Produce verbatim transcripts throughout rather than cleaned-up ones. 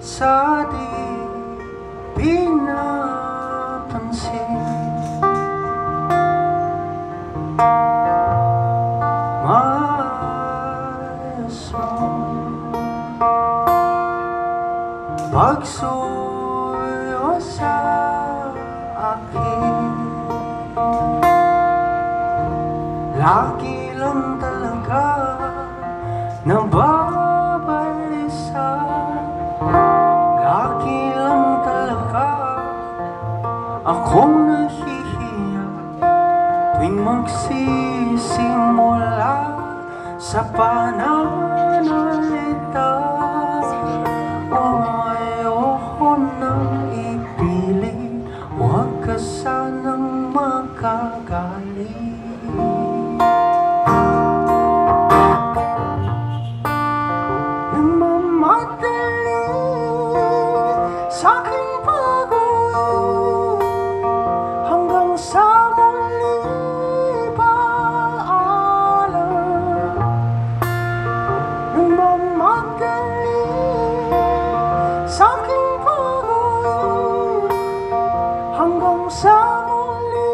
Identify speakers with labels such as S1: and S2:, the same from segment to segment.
S1: sa di pinapansin. Maayos mo pagsuyo sa akin. Lagi lang talaga nababalisa. Lagi lang talaga akong nahihiya tuwing magsisimula sa pananalita. Oh, ayoko nang ipilit, huwag ka sanang makagalit. Nagmamadali sa'king pag-uwi hanggang sa muli paalam. Nagmamadali sa'king pag-uwi hanggang sa muli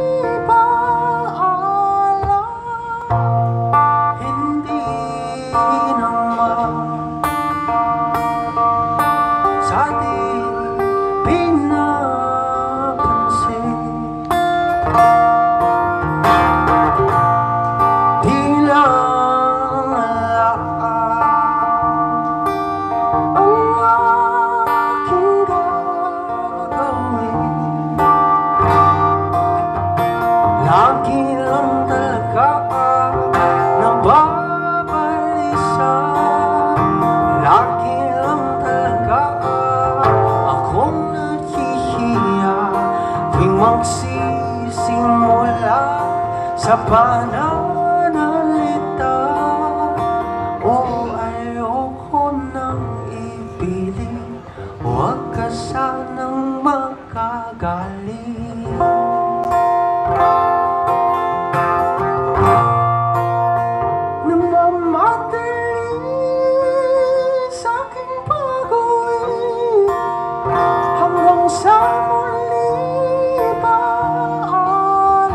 S1: paalam. Hindi naman sa di pinapansin. Di lang alam ang aking gagawin. Lagi lang talaga nababalisa. Lagi lang talaga akong nahihiya tuwing magsisimula sa pananalita. Oh, ayoko nang ipilit, huwag ka sanang makagalit. Nagmamadali sa'king pag-uwi hanggang sa muli paalam.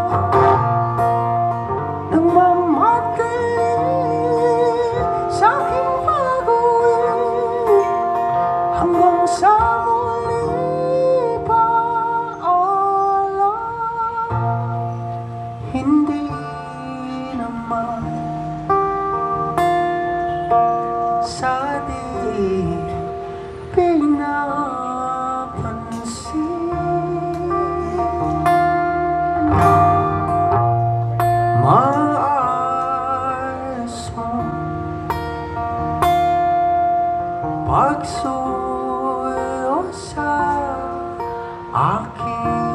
S1: Nagmamadali sa'king pag-uwi hanggang sa muli paalam. Hindi naman sa di pinapansin. Maayos mo pagsuyo sa akin.